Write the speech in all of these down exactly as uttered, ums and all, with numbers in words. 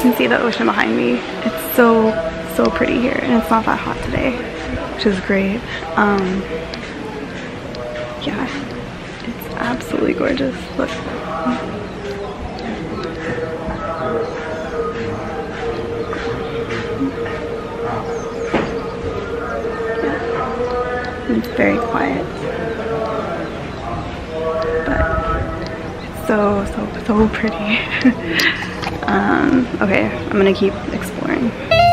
can see the ocean behind me. It's so, so pretty here, and it's not that hot today, which is great. Um, yeah, it's absolutely gorgeous. Look. It's very quiet, but it's so, so, so pretty. um, okay, I'm gonna keep exploring.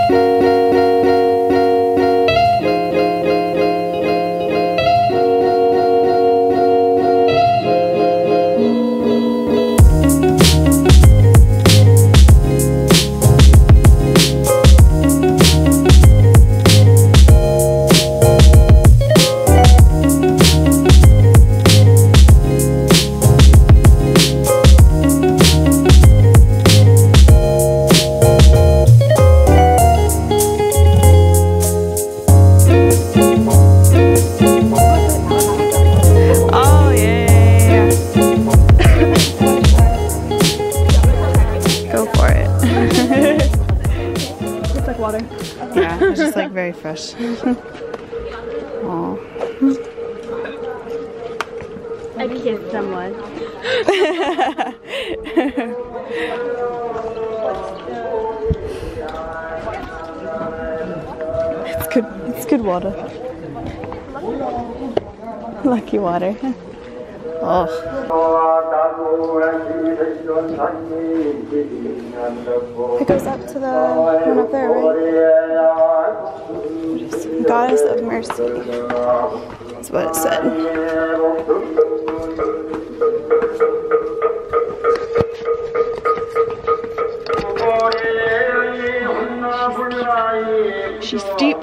Yeah, it's just like very fresh. Aww. I kissed someone. It's good. It's good water. Lucky water. Oh. It goes up to the one up there, right? Goddess of Mercy. That's what it said. She's deep.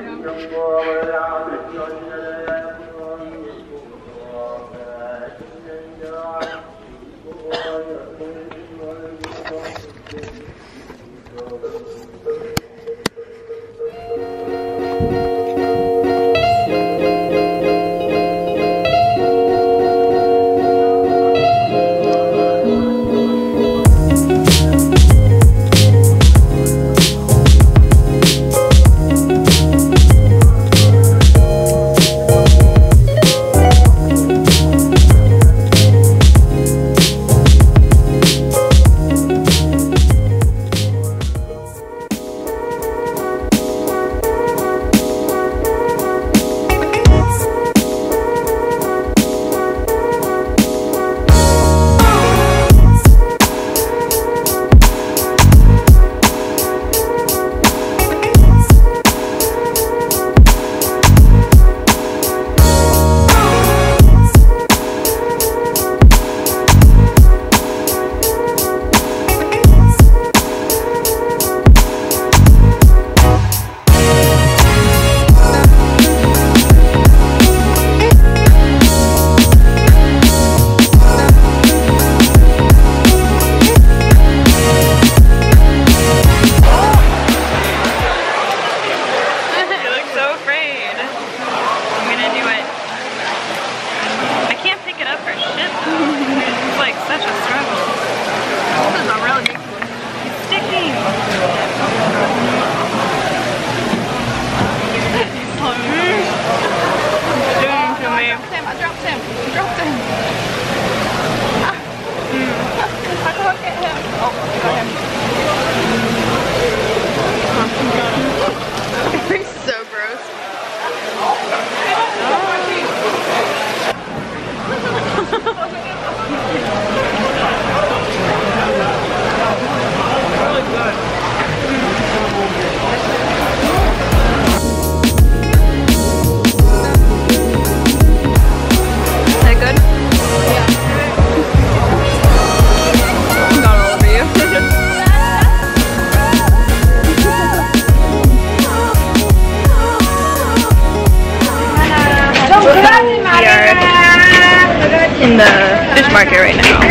In the fish market right now,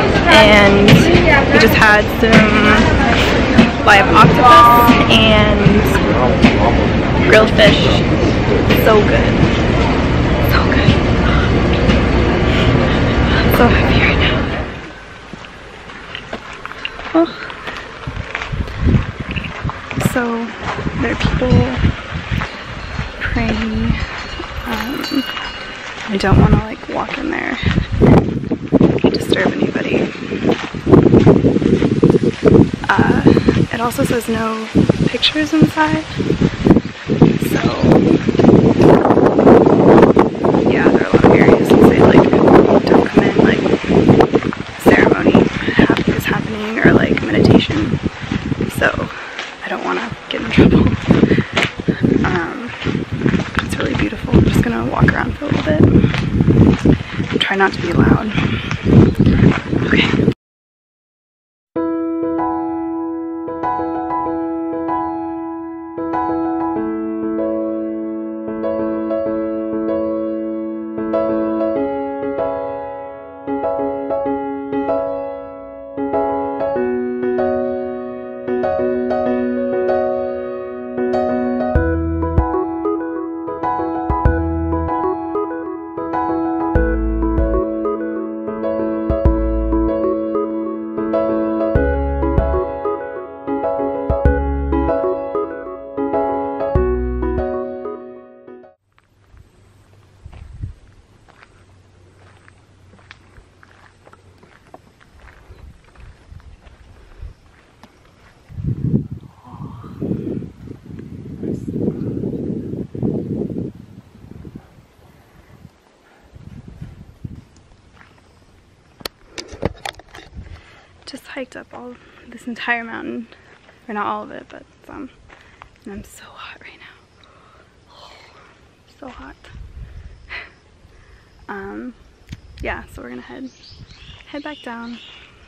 and we just had some live octopus and grilled fish. So good, so good. I'm so happy right now. Oh. So there are people praying. Um, I don't want to like walk in there and disturb anybody. Uh, it also says no pictures inside. So yeah, there are a lot of areas that say like don't come in, like ceremony is happening or like meditation. So I don't want to get in trouble. Um, it's really beautiful. I'm just gonna walk around for a little bit and try not to be loud. Okay. Just hiked up all this entire mountain, or not all of it, but some, and I'm so hot right now. Oh, so hot. Um, yeah, so we're gonna head head back down.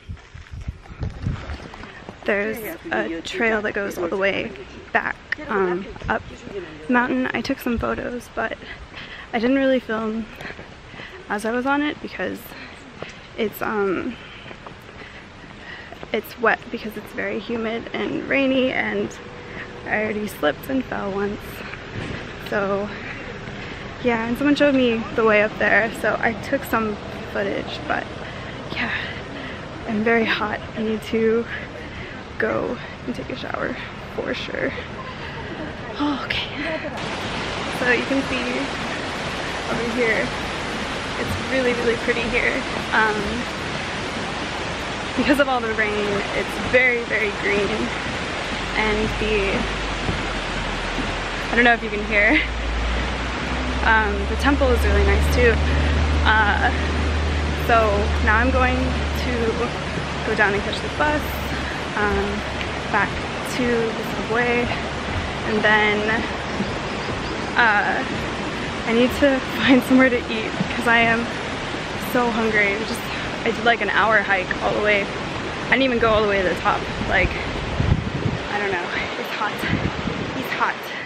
There's a trail that goes all the way back um, up the mountain. I took some photos, but I didn't really film as I was on it because it's um. It's wet because it's very humid and rainy, and I already slipped and fell once. So yeah, and someone showed me the way up there, so I took some footage, but yeah, I'm very hot. I need to go and take a shower for sure. Oh, okay. So you can see over here, it's really, really pretty here. Um, Because of all the rain, it's very, very green, and the, I don't know if you can hear, um, the temple is really nice too. Uh, so now I'm going to go down and catch the bus, um, back to the subway, and then uh, I need to find somewhere to eat because I am so hungry. Just I did like an hour hike all the way. I didn't even go all the way to the top. Like, I don't know. It's hot. It's hot.